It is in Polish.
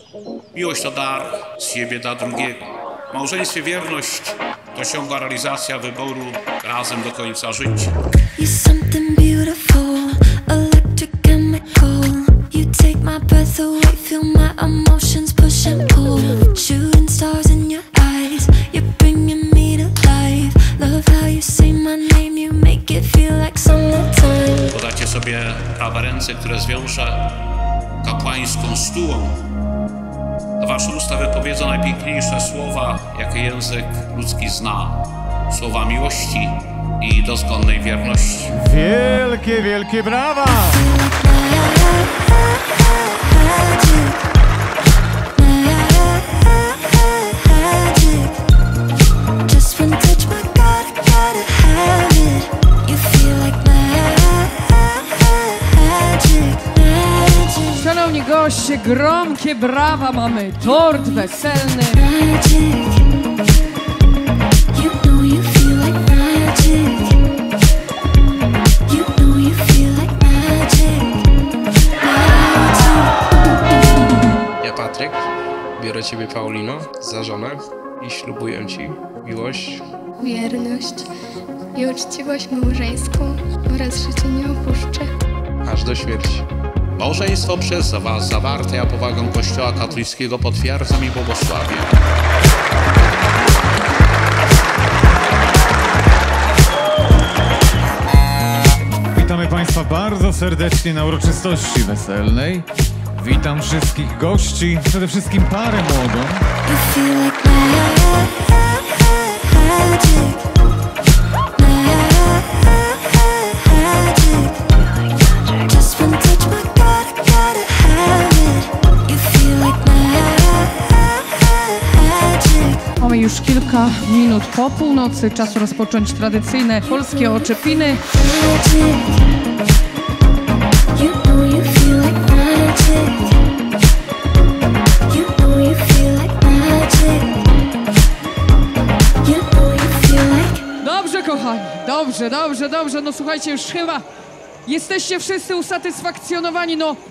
Miłość to dar z siebie dla drugiego. W małżeństwie wierność to ciągła realizacja wyboru razem do końca życia. Podacie sobie prawe ręce, które zwiąże kapłańską stułą. A wasze usta wypowiedzą najpiękniejsze słowa, jakie język ludzki zna. Słowa miłości i dozgonnej wierności. Wielkie, wielkie brawa! Szanowni goście, gromkie brawa, mamy tort weselny. Ja, Patryk, biorę ciebie, Paulino, za żonę i ślubuję ci miłość, wierność i uczciwość małżeńską oraz życie nie opuszczę aż do śmierci. Małżeństwo przez was zawarte, ja powagą Kościoła katolickiego potwierdzam i błogosławię. Witamy Państwa bardzo serdecznie na uroczystości weselnej. Witam wszystkich gości, przede wszystkim parę młodą. Mamy już kilka minut po północy, czas rozpocząć tradycyjne polskie oczepiny. Dobrze, kochani, dobrze. No słuchajcie, już chyba jesteście wszyscy usatysfakcjonowani, no